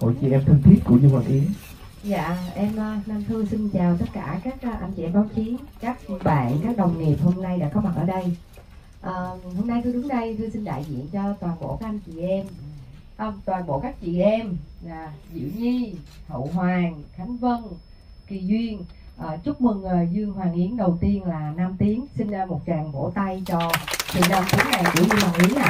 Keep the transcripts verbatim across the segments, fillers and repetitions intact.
hội chị em thân thiết của Dương Hoàng Yến. Dạ, em Nam Thư xin chào tất cả các anh chị em báo chí, các bạn, các đồng nghiệp hôm nay đã có mặt ở đây. À, hôm nay Thư đứng đây, Thư xin đại diện cho toàn bộ các anh chị em, không, toàn bộ các chị em là Diệu Nhi, Hậu Hoàng, Khánh Vân, Kỳ Duyên. À, chúc mừng uh, Dương Hoàng Yến đầu tiên là Nam Tiến. Xin uh, một tràng vỗ tay cho sự Nam Tiến này của Dương Hoàng Yến ạ.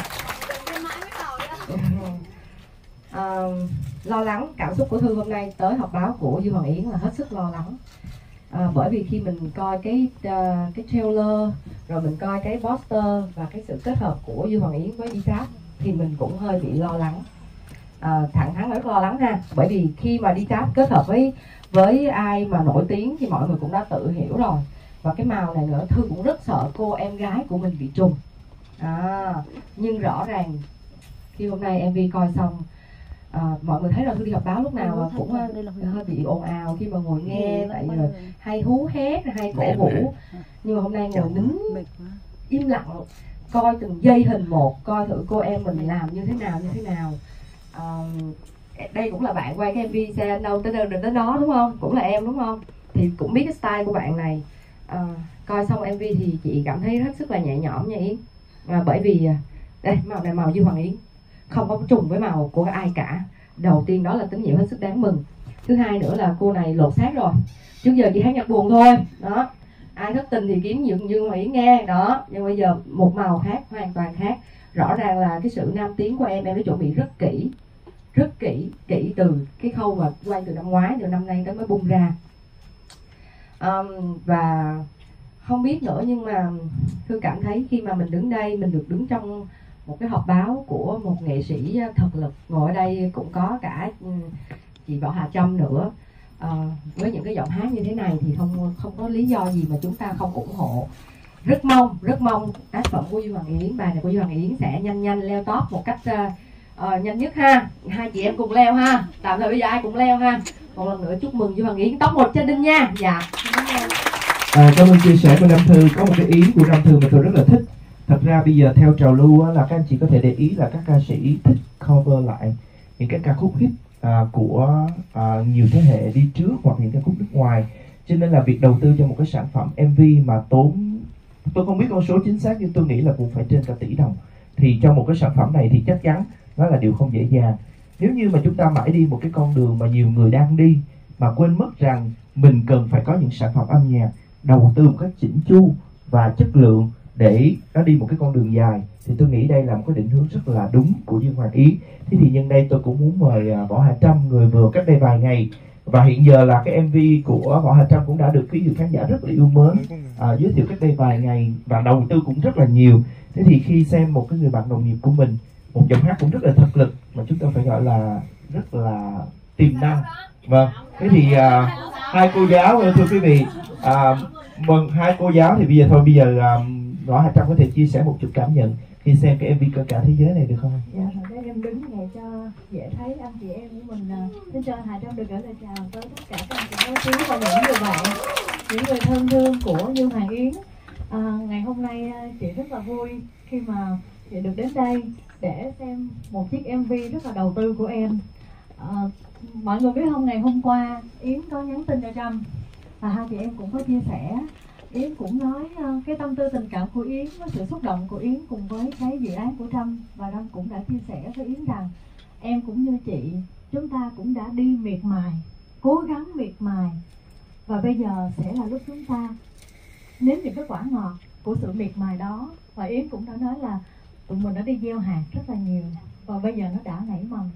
À, lo lắng, cảm xúc của Thư hôm nay tới họp báo của Dương Hoàng Yến là hết sức lo lắng. À, bởi vì khi mình coi cái uh, cái trailer, rồi mình coi cái poster và cái sự kết hợp của Dương Hoàng Yến với Dcap thì mình cũng hơi bị lo lắng. À, thẳng thắn rất lo lắng ha, bởi vì khi mà Dcap kết hợp với với ai mà nổi tiếng thì mọi người cũng đã tự hiểu rồi. Và cái màu này nữa, Thư cũng rất sợ cô em gái của mình bị trùng. À, nhưng rõ ràng khi hôm nay em vê coi xong, à, mọi người thấy rồi, Thư đi họp báo lúc nào cũng hơi bị ồn ào khi mà ngồi nghe, tại vì hay hú hét, hay cổ vũ. Nhưng mà hôm nay ngồi nín im lặng, coi từng giây hình một, coi thử cô em mình làm như thế nào như thế nào. À, đây cũng là bạn quay cái em vê xe đâu tới đâu đến đó đúng không? Cũng là em đúng không? Thì cũng biết cái style của bạn này. À, coi xong em vê thì chị cảm thấy rất sức là nhẹ nhõm nha Yến. À, bởi vì đây màu này màu Dương Hoàng Yến, không có trùng với màu của ai cả. Đầu tiên đó là tín hiệu hết sức đáng mừng. Thứ hai nữa là cô này lột xác rồi. Trước giờ chỉ hát nhạc buồn thôi. Đó. Ai thất tình thì kiếm Dương Dương Hoàng Yến nghe đó. Nhưng bây giờ một màu khác, hoàn toàn khác. Rõ ràng là cái sự nam tiến của em em đã chuẩn bị rất kỹ, rất kỹ, kỹ từ cái khâu mà quay từ năm ngoái, từ năm nay tới mới bung ra. Um, và không biết nữa, nhưng mà Thư cảm thấy khi mà mình đứng đây, mình được đứng trong một cái họp báo của một nghệ sĩ thật lực, ngồi ở đây cũng có cả chị Võ Hà Trâm nữa. À, với những cái giọng hát như thế này thì không không có lý do gì mà chúng ta không ủng hộ. Rất mong, rất mong tác phẩm của Dương Hoàng Yến, bài này của Dương Hoàng Yến sẽ nhanh nhanh leo top một cách uh, uh, nhanh nhất ha. Hai chị em cùng leo ha. Tạm thời bây giờ ai cũng leo ha. Một lần nữa chúc mừng Dương Hoàng Yến top một trên đinh nha. Dạ. À, cảm ơn chia sẻ của Nam Thư. Có một cái ý của Nam Thư mà tôi rất là thích. Thật ra bây giờ theo trào lưu á, là các anh chị có thể để ý là các ca sĩ thích cover lại những cái ca khúc hit à, của à, nhiều thế hệ đi trước, hoặc những ca khúc nước ngoài. Cho nên là việc đầu tư cho một cái sản phẩm em vê mà tốn, tôi không biết con số chính xác nhưng tôi nghĩ là cũng phải trên cả tỷ đồng, thì trong một cái sản phẩm này thì chắc chắn nó là điều không dễ dàng. Nếu như mà chúng ta mãi đi một cái con đường mà nhiều người đang đi mà quên mất rằng mình cần phải có những sản phẩm âm nhạc đầu tư một cách chỉnh chu và chất lượng để nó đi một cái con đường dài, thì tôi nghĩ đây là một cái định hướng rất là đúng của Dương Hoàng Yến. Thế thì nhân đây tôi cũng muốn mời Võ Hà Trâm, người vừa cách đây vài ngày và hiện giờ là cái em vê của Võ Hà Trâm cũng đã được quý vị khán giả rất là yêu mến, à, giới thiệu cách đây vài ngày và đầu tư cũng rất là nhiều. Thế thì khi xem một cái người bạn đồng nghiệp của mình, một giọng hát cũng rất là thực lực mà chúng ta phải gọi là rất là tiềm năng. Vâng, thế thì à, hai cô giáo thưa quý vị, à, mừng hai cô giáo thì bây giờ thôi bây giờ à, Võ Hà Trâm có thể chia sẻ một chút cảm nhận khi xem cái em vê Cờ Cả Thế Giới này được không? Dạ, rồi đây em đứng này cho dễ thấy anh chị em của mình. Xin cho Hà Trâm được gửi lời chào tới tất cả các anh chị báo chí và những người bạn, những người thân thương của Dương Hoàng Yến. À, ngày hôm nay chị rất là vui khi mà chị được đến đây để xem một chiếc em vê rất là đầu tư của em. À, mọi người biết không, ngày hôm qua Yến có nhắn tin cho Trâm và hai chị em cũng có chia sẻ. Yến cũng nói uh, cái tâm tư tình cảm của Yến, với sự xúc động của Yến cùng với cái dự án của Trâm, và Trâm cũng đã chia sẻ với Yến rằng em cũng như chị, chúng ta cũng đã đi miệt mài, cố gắng miệt mài, và bây giờ sẽ là lúc chúng ta nếm những cái quả ngọt của sự miệt mài đó. Và Yến cũng đã nói là tụi mình đã đi gieo hạt rất là nhiều và bây giờ nó đã nảy mầm.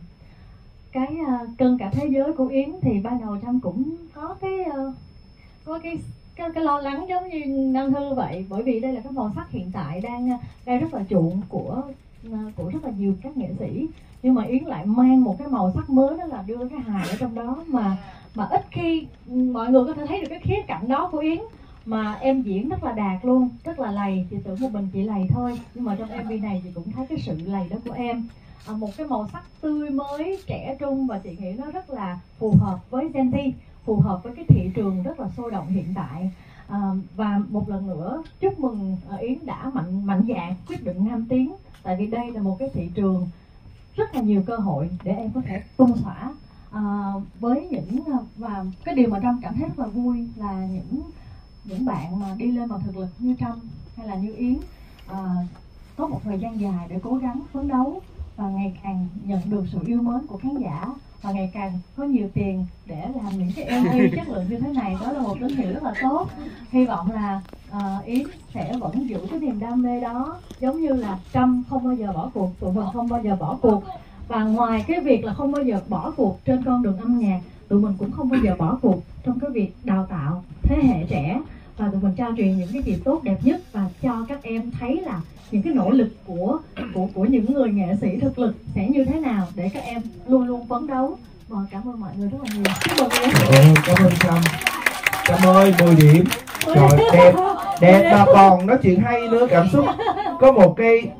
Cái uh, cân cả thế giới của Yến thì ban đầu Trâm cũng có cái uh, có cái Cái, cái lo lắng giống như Nam Thư vậy, bởi vì đây là cái màu sắc hiện tại đang đang rất là chuộng của của rất là nhiều các nghệ sĩ, nhưng mà Yến lại mang một cái màu sắc mới, đó là đưa cái hài ở trong đó mà mà ít khi mọi người có thể thấy được cái khía cạnh đó của Yến. Mà em diễn rất là đạt luôn, rất là lầy, chị tưởng một mình chị lầy thôi, nhưng mà trong em vê này chị cũng thấy cái sự lầy đó của em. À, một cái màu sắc tươi mới, trẻ trung, và chị nghĩ nó rất là phù hợp với Gen Z, phù hợp với cái thị trường rất là sôi động hiện tại. À, và một lần nữa chúc mừng uh, Yến đã mạnh mạnh dạn quyết định nam tiến, tại vì đây là một cái thị trường rất là nhiều cơ hội để em có thể tung xõa. À, với những và cái điều mà Trâm cảm thấy rất là vui là những những bạn mà đi lên bằng thực lực như Trâm hay là như Yến à, có một thời gian dài để cố gắng phấn đấu và ngày càng nhận được sự yêu mến của khán giả và ngày càng có nhiều tiền để làm những cái em vê chất lượng như thế này. Đó là một tín hiệu rất là tốt. Hy vọng là uh, Yến sẽ vẫn giữ cái niềm đam mê đó, giống như là Trâm không bao giờ bỏ cuộc, tụi mình không bao giờ bỏ cuộc. Và ngoài cái việc là không bao giờ bỏ cuộc trên con đường âm nhạc, tụi mình cũng không bao giờ bỏ cuộc trong cái việc đào tạo thế hệ trẻ, và tụi mình trao truyền những cái gì tốt đẹp nhất và cho các em thấy là những cái nỗ lực của của của những người nghệ sĩ thực lực sẽ như thế nào để các em luôn luôn phấn đấu. Và cảm ơn mọi người rất là nhiều. Chúc mừng em. Ồ, cảm ơn Trâm. Trâm ơi, mười điểm. Trời, đẹp, đẹp mà còn nói chuyện hay nữa, cảm xúc. Có một cái...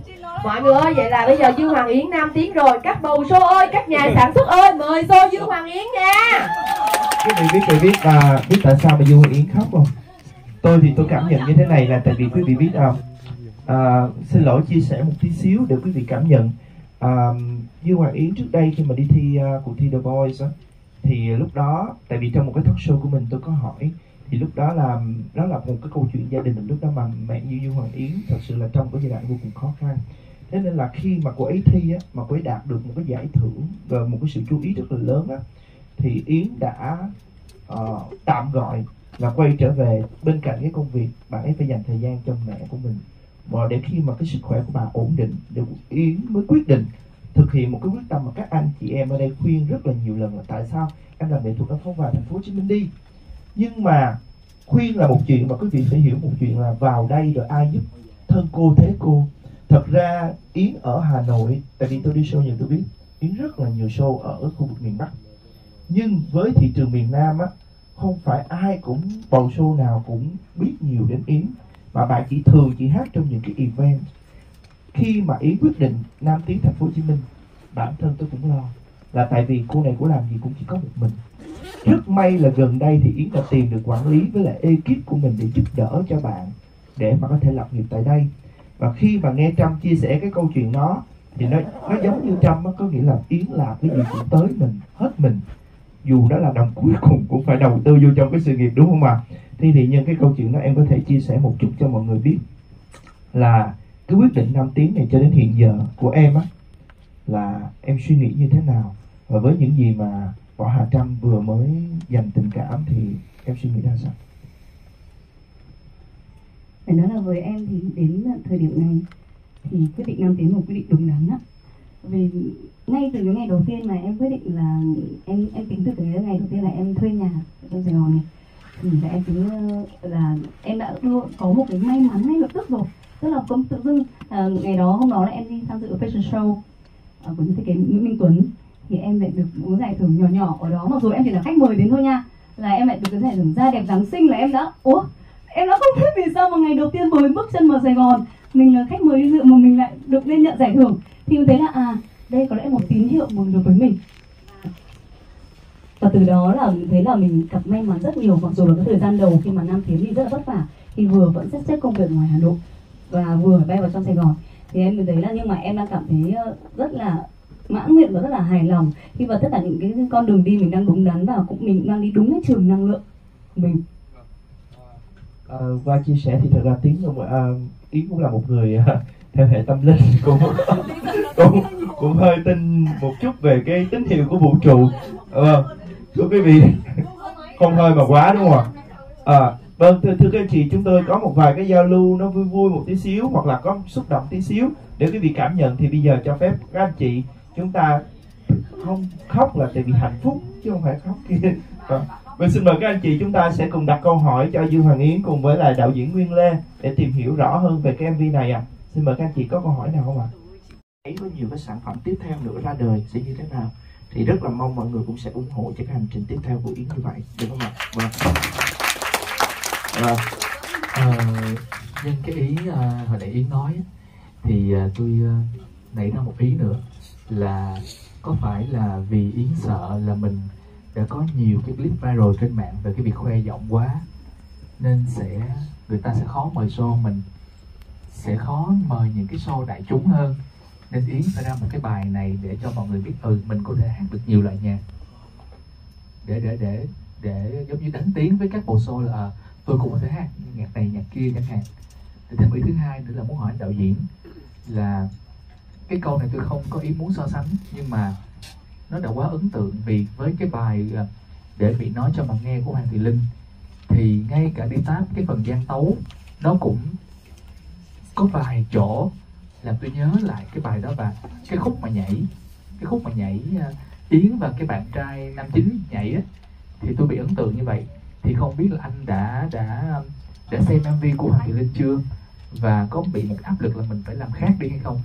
Mọi người ơi, vậy là bây giờ Dương Hoàng Yến nam tiếng rồi. Các bầu show ơi, các nhà sản xuất ơi, mời show Dương Hoàng Yến nha. Quý vị biết, quý vị biết, à, biết tại sao mà Dương Hoàng Yến khóc không? Tôi thì tôi cảm nhận như thế này là tại vì quý vị biết không? À, xin lỗi chia sẻ một tí xíu để quý vị cảm nhận. à, Dương Hoàng Yến trước đây khi mà đi thi uh, cuộc thi The Voice á, thì lúc đó tại vì trong một cái talk show của mình tôi có hỏi, thì lúc đó là đó là một cái câu chuyện gia đình, lúc đó mà mẹ như Dương Hoàng Yến thật sự là trong cái giai đoạn vô cùng khó khăn. Thế nên là khi mà cô ấy thi á, mà cô ấy đạt được một cái giải thưởng và một cái sự chú ý rất là lớn á, thì Yến đã uh, tạm gọi là quay trở về bên cạnh cái công việc, bạn ấy phải dành thời gian cho mẹ của mình. Và để khi mà cái sức khỏe của bà ổn định, để Yến mới quyết định thực hiện một cái quyết tâm mà các anh chị em ở đây khuyên rất là nhiều lần là tại sao em làm nghệ thuật em không vào thành phố Hồ Chí Minh đi. Nhưng mà khuyên là một chuyện, mà quý vị phải hiểu một chuyện là vào đây rồi ai giúp thân cô thế cô. Thật ra Yến ở Hà Nội, tại vì tôi đi show nhiều tôi biết Yến rất là nhiều show ở khu vực miền Bắc, nhưng với thị trường miền Nam á, không phải ai cũng bầu show nào cũng biết nhiều đến Yến, mà bạn chỉ thường chỉ hát trong những cái event. Khi mà Yến quyết định nam tiến thành phố Hồ Chí Minh, bản thân tôi cũng lo là tại vì cô này cô làm gì cũng chỉ có một mình. Rất may là gần đây thì Yến đã tìm được quản lý với lại ekip của mình để giúp đỡ cho bạn để mà có thể lập nghiệp tại đây. Và khi mà nghe Trâm chia sẻ cái câu chuyện đó thì nó nó giống như Trâm á, có nghĩa là Yến làm cái gì cũng tới mình, hết mình, dù đó là đồng cuối cùng cũng phải đầu tư vô trong cái sự nghiệp, đúng không ạ? Thì thì nhân cái câu chuyện đó em có thể chia sẻ một chút cho mọi người biết là cái quyết định năm tiếng này cho đến hiện giờ của em á, là em suy nghĩ như thế nào, và với những gì mà Võ Hà Trâm vừa mới dành tình cảm thì em suy nghĩ ra sao? Phải nói là với em thì đến thời điểm này thì quyết định năm tiếng là một quyết định đúng đắn á. Vì ngay từ cái ngày đầu tiên mà em quyết định là em em tính từ cái ngày đầu tiên là em thuê nhà ở trong Sài Gòn này, thì là em tính là em đã có một cái may mắn ngay lập tức rồi. Tức là cũng tự dưng à, ngày đó hôm đó là em đi tham dự fashion show à, của những thiết kế Nguyễn Minh Tuấn, thì em lại được một giải thưởng nhỏ nhỏ ở đó, mặc dù em chỉ là khách mời đến thôi nha, là em lại được cái giải thưởng da đẹp Giáng sinh. Là em đã ủa em đã không biết vì sao mà ngày đầu tiên mới bước chân vào Sài Gòn mình là khách mời đi dự mà mình lại được lên nhận giải thưởng. Thì em thấy là à đây có lẽ một tín hiệu mừng được với mình, và từ đó là mình thấy là mình gặp may mắn rất nhiều. Mặc dù là cái thời gian đầu khi mà Nam Tiến đi rất là vất vả, thì vừa vẫn sắp xếp công việc ngoài Hà Nội và vừa bay vào trong Sài Gòn, thì em mới thấy là nhưng mà em đang cảm thấy rất là mãn nguyện và rất là hài lòng khi mà tất cả những cái con đường đi mình đang đúng đắn và cũng mình đang đi đúng cái trường năng lượng của mình. À, và chia sẻ thì thật ra Tiến uh, Yến cũng là một người uh, theo hệ tâm linh, cũng, cũng cũng hơi tin một chút về cái tín hiệu của vũ trụ, uh, thưa quý vị, không hơi mà quá đúng không ạ? À, vâng, thưa, thưa các anh chị, chúng tôi có một vài cái giao lưu nó vui vui một tí xíu, hoặc là có xúc động tí xíu để quý vị cảm nhận. Thì bây giờ cho phép các anh chị chúng ta không khóc là tại vì hạnh phúc chứ không phải khóc kia. À, và xin mời các anh chị chúng ta sẽ cùng đặt câu hỏi cho Dương Hoàng Yến cùng với lại đạo diễn Nguyên Lê để tìm hiểu rõ hơn về cái em vê này ạ. À. Xin mời các anh chị có câu hỏi nào không ạ? À? Có nhiều cái sản phẩm tiếp theo nữa ra đời sẽ như thế nào? Thì rất là mong mọi người cũng sẽ ủng hộ cho cái hành trình tiếp theo của Yến như vậy, được không ạ? Vâng. À, à, nhân cái ý à, hồi nãy Yến nói thì à, tôi à, nảy ra một ý nữa là có phải là vì Yến sợ là mình đã có nhiều cái clip viral trên mạng về cái việc khoe giọng quá nên sẽ người ta sẽ khó mời show mình, sẽ khó mời những cái show đại chúng hơn, nên Yến phải ra một cái bài này để cho mọi người biết ừ mình có thể hát được nhiều loại nhạc. để để để để giống như đánh tiếng với các bộ show là à, tôi cũng có thể hát nhạc này nhạc kia chẳng hạn. Thì thêm ý thứ hai nữa là muốn hỏi đạo diễn là cái câu này tôi không có ý muốn so sánh, nhưng mà nó đã quá ấn tượng vì với cái bài Để Bị Nói Cho Mà Nghe của Hoàng Thùy Linh thì ngay cả đi táp cái phần gian tấu nó cũng có vài chỗ làm tôi nhớ lại cái bài đó. Và cái khúc mà nhảy cái khúc mà nhảy Yến và cái bạn trai nam chính nhảy á, thì tôi bị ấn tượng như vậy. Thì không biết là anh đã đã đã xem em vê của Hoàng Thùy Linh chưa, và có bị một áp lực là mình phải làm khác đi hay không?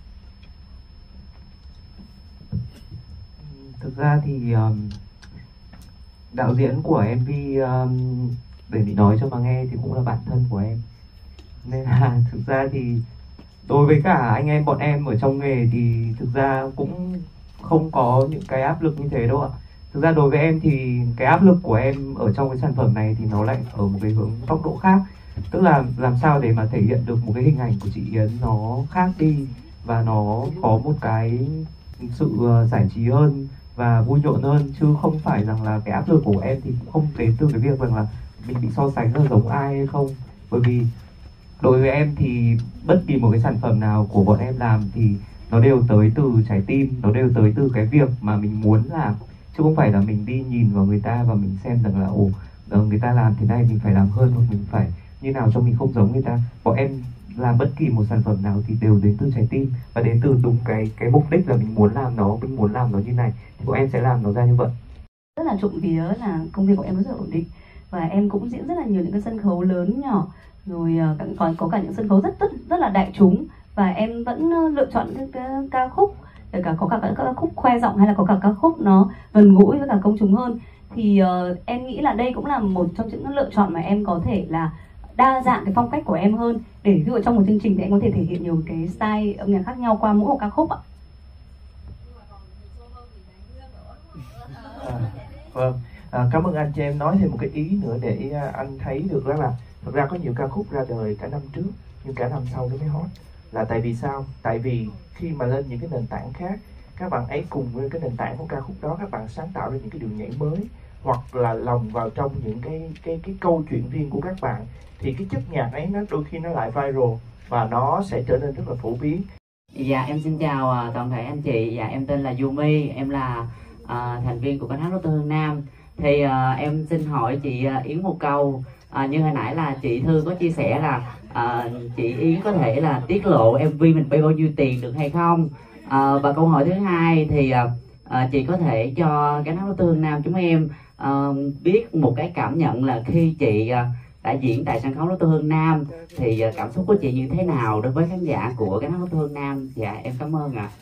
Thực ra thì um, đạo diễn của em vê um, Để Bị Nói Cho Mà Nghe thì cũng là bạn thân của em, nên là thực ra thì đối với cả anh em bọn em ở trong nghề thì thực ra cũng không có những cái áp lực như thế đâu ạ. Thực ra đối với em thì cái áp lực của em ở trong cái sản phẩm này thì nó lại ở một cái hướng góc độ khác. Tức là làm sao để mà thể hiện được một cái hình ảnh của chị Yến nó khác đi, và nó có một cái sự giải trí hơn và vui nhộn hơn, chứ không phải rằng là cái áp lực của em thì cũng không đến từ cái việc rằng là mình bị so sánh là giống ai hay không. Bởi vì đối với em thì bất kỳ một cái sản phẩm nào của bọn em làm thì nó đều tới từ trái tim, nó đều tới từ cái việc mà mình muốn làm, chứ không phải là mình đi nhìn vào người ta và mình xem rằng là ồ người ta làm thế này mình phải làm hơn, hoặc mình phải như nào cho mình không giống người ta. Bọn em làm bất kỳ một sản phẩm nào thì đều đến từ trái tim và đến từ đúng cái cái mục đích là mình muốn làm nó, mình muốn làm nó như này thì bọn em sẽ làm nó ra như vậy. Rất là trộm vía là công việc của em rất là ổn định, và em cũng diễn rất là nhiều những cái sân khấu lớn nhỏ, rồi còn có cả những sân khấu rất rất rất là đại chúng, và em vẫn lựa chọn những cái ca khúc, kể cả có cả các ca khúc khoe giọng hay là có cả ca khúc nó gần gũi với cả công chúng hơn. Thì uh, em nghĩ là đây cũng là một trong những lựa chọn mà em có thể là đa dạng cái phong cách của em hơn, để ví dụ trong một chương trình thì em có thể thể hiện nhiều cái style âm nhạc khác nhau qua mỗi một ca khúc ạ. À, vâng, à, cảm ơn anh cho em nói thêm một cái ý nữa để anh thấy được đó là thực ra có nhiều ca khúc ra đời cả năm trước nhưng cả năm sau nó mới hot. Là tại vì sao? Tại vì khi mà lên những cái nền tảng khác, các bạn ấy cùng với cái nền tảng của ca khúc đó, các bạn sáng tạo ra những cái đường nhảy mới, hoặc là lồng vào trong những cái cái cái câu chuyện riêng của các bạn, thì cái chất nhạc ấy nó đôi khi nó lại viral và nó sẽ trở nên rất là phổ biến. Dạ em xin chào toàn thể anh chị. Dạ em tên là Yumi, em là uh, thành viên của kênh hát Lotte Hương Nam. Thì uh, em xin hỏi chị uh, Yến một câu. Uh, như hồi nãy là chị Thư có chia sẻ là uh, chị Yến có thể là tiết lộ em vê mình bay bao nhiêu tiền được hay không? Uh, và câu hỏi thứ hai thì uh, uh, chị có thể cho kênh hát Lotte Hương Nam chúng em uh, biết một cái cảm nhận là khi chị uh, đã diễn tại sân khấu Lotte Hương Nam thì uh, cảm xúc của chị như thế nào đối với khán giả của kênh hát Lotte Hương Nam? Dạ em cảm ơn ạ.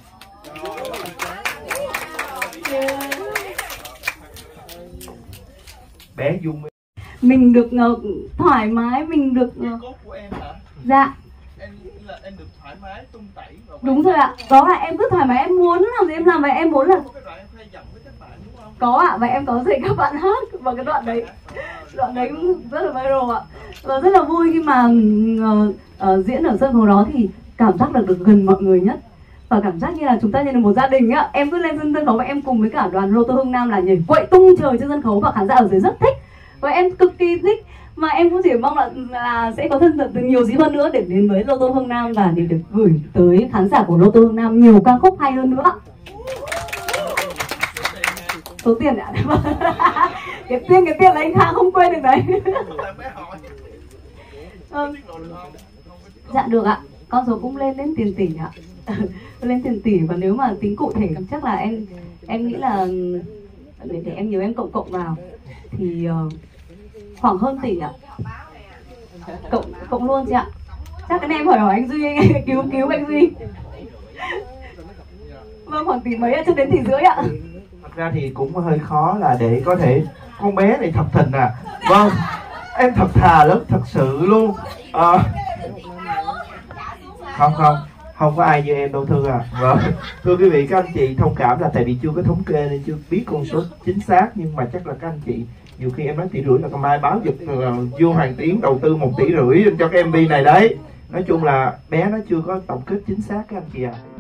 Bé Dung mình được uh, thoải mái, mình được uh... cốt của em hả? Dạ em là em được thoải mái tung tẩy và đúng rồi ạ. Đó là em cứ thoải mái, em muốn làm gì em làm, và em muốn là có cái đoạn em khoe giọng với các bạn đúng không? có ạ. Và em có dạy các bạn hát vào cái đoạn đấy. Đoạn đấy cũng rất là viral ạ. Và rất là vui khi mà uh, uh, diễn ở sân khấu đó thì cảm giác được, được gần mọi người nhất, và cảm giác như là chúng ta như là một gia đình á. Em cứ lên sân khấu và em cùng với cả đoàn Lotte Hương Nam là nhảy quậy tung trời trên sân khấu, và khán giả ở dưới rất thích và em cực kỳ thích. Mà em cũng chỉ mong là, là sẽ có thân thật nhiều dịp hơn nữa để đến với Lotte Hương Nam và để được gửi tới khán giả của Lotte Hương Nam nhiều ca khúc hay hơn nữa. Số tiền ạ. Cái tiền cái tiền là anh Khang không quên được đấy. Ừ. Dạ được ạ. Con số cũng lên đến tiền tỷ ạ. Lên tiền tỷ, và nếu mà tính cụ thể chắc là em em nghĩ là để, để em nhớ em cộng cộng vào thì uh, khoảng hơn tỷ ạ. Cộng cộng luôn chị ạ. Chắc cái này em hỏi hỏi anh Duy, anh cứu cứu anh Duy. Vâng, khoảng tỷ mấy ạ, cho đến tỷ rưỡi ạ. Thật ra thì cũng hơi khó là để có thể con bé này thật thình à. Vâng, em thật thà lắm, thật sự luôn. À, không không không có ai như em đâu Thư à. Vâng, thưa quý vị, các anh chị thông cảm là tại vì chưa có thống kê nên chưa biết con số chính xác, nhưng mà chắc là các anh chị nhiều khi em nói tỷ rưỡi là còn mai báo giật là vua Hoàng Tiến đầu tư một tỷ rưỡi cho cái em vê này đấy. Nói chung là bé nó chưa có tổng kết chính xác các anh chị ạ. À.